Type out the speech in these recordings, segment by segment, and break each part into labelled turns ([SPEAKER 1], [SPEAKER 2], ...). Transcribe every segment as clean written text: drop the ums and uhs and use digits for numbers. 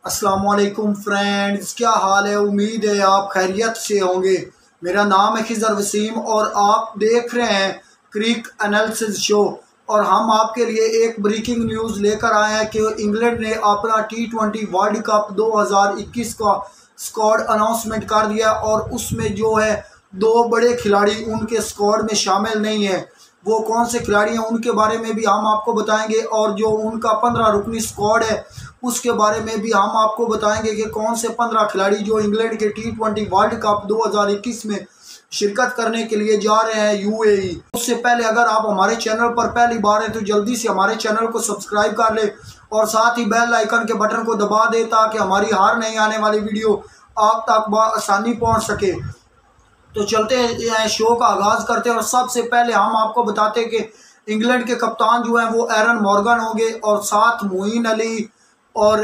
[SPEAKER 1] अस्सलामुअलैकुम फ्रेंड्स, क्या हाल है। उम्मीद है आप खैरियत से होंगे। मेरा नाम है खिज़र वसीम और आप देख रहे हैं क्रिक एनालिसिस शो। और हम आपके लिए एक ब्रेकिंग न्यूज़ लेकर आए हैं कि इंग्लैंड ने अपना T20 वर्ल्ड कप 2021 का स्क्वाड अनाउंसमेंट कर दिया और उसमें जो है दो बड़े खिलाड़ी उनके स्क्वाड में शामिल नहीं है। वो कौन से खिलाड़ी हैं उनके बारे में भी हम आपको बताएंगे और जो उनका 15 रुकनी स्क्वाड है उसके बारे में भी हम आपको बताएंगे कि कौन से 15 खिलाड़ी जो इंग्लैंड के T20 वर्ल्ड कप 2021 में शिरकत करने के लिए जा रहे हैं UAE। उससे पहले अगर आप हमारे चैनल पर पहली बार हैं तो जल्दी से हमारे चैनल को सब्सक्राइब कर ले और साथ ही बेल आइकन के बटन को दबा दे ताकि हमारी हर नई आने वाली वीडियो आप तक आसानी पहुंच सके। तो चलते हैं, शो का आगाज़ करते हैं। और सबसे पहले हम आपको बताते हैं कि इंग्लैंड के कप्तान जो हैं वो एरन मॉर्गन होंगे और साथ मोइन अली, और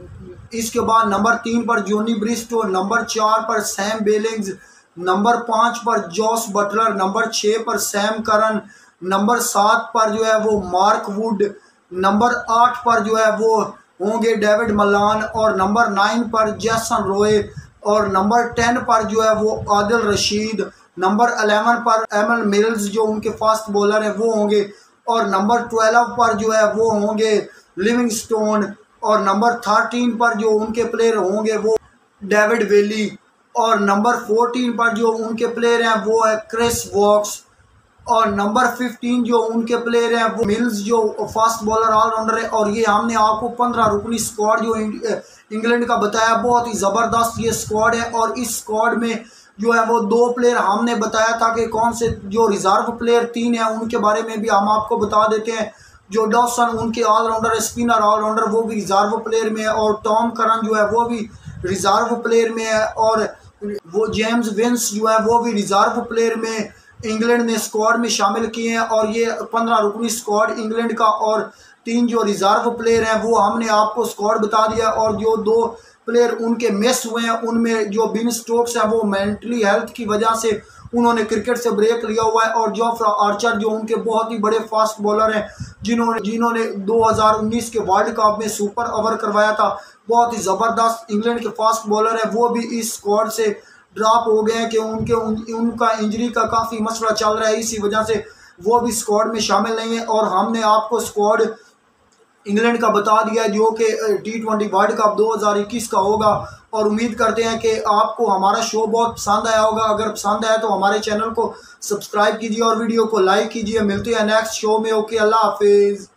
[SPEAKER 1] इसके बाद नंबर 3 पर जॉनी ब्रिस्टो, नंबर 4 पर सैम बेलिंग्स, नंबर 5 पर जॉस बटलर, नंबर 6 पर सैम करन, नंबर 7 पर जो है वो मार्क वुड, नंबर 8 पर जो है वो होंगे डेविड मलान, और नंबर 9 पर जैसन रॉय, और नंबर 10 पर जो है वो आदिल रशीद, नंबर 11 पर एमल मिल्स जो उनके फास्ट बॉलर हैं वो होंगे, और नंबर 12 पर जो है वो होंगे लिविंगस्टोन, और नंबर 13 पर जो उनके प्लेयर होंगे वो डेविड वेली, और नंबर 14 पर जो उनके प्लेयर हैं वो है क्रिस वॉक्स, और नंबर 15 जो उनके प्लेयर हैं वो मिल्स जो फास्ट बॉलर ऑलराउंडर है। और ये हमने आपको 15 रुकनी स्क्वाड जो इंग्लैंड का बताया, बहुत ही ज़बरदस्त ये स्क्वाड है। और इस स्क्वाड में जो है वो दो प्लेयर हमने बताया था कि कौन से, जो रिज़र्व प्लेयर 3 हैं उनके बारे में भी हम आपको बता देते हैं। जो डॉसन उनके ऑलराउंडर है, स्पिनर ऑलराउंडर, वो भी रिज़र्व प्लेयर में है, और टॉम करन जो है वो भी रिज़र्व प्लेयर में है, और वो जेम्स विंस जो है वो भी रिज़र्व प्लेयर में इंग्लैंड ने स्क्वाड में शामिल किए हैं। और ये 15 रुकनी स्क्वाड इंग्लैंड का, और 3 जो रिज़र्व प्लेयर हैं वो हमने आपको स्क्वाड बता दिया। और जो 2 प्लेयर उनके मिस हुए हैं उनमें जो बिन स्टोक्स हैं वो मेंटली हेल्थ की वजह से उन्होंने क्रिकेट से ब्रेक लिया हुआ है, और जोफ्रा आर्चर जो उनके बहुत ही बड़े फास्ट बॉलर हैं जिन्होंने 2019 के वर्ल्ड कप में सुपर ओवर करवाया था, बहुत ही ज़बरदस्त इंग्लैंड के फास्ट बॉलर हैं, वो भी इस स्क्वाड से ड्रॉप हो गए हैं कि उनका इंजरी का काफ़ी मसला चल रहा है, इसी वजह से वो भी स्क्वाड में शामिल नहीं है। और हमने आपको स्क्वाड इंग्लैंड का बता दिया है जो कि T20 वर्ल्ड कप 2021 का होगा। और उम्मीद करते हैं कि आपको हमारा शो बहुत पसंद आया होगा। अगर पसंद आया तो हमारे चैनल को सब्सक्राइब कीजिए और वीडियो को लाइक कीजिए। मिलते हैं नेक्स्ट शो में। ओके, अल्लाह हाफिज़।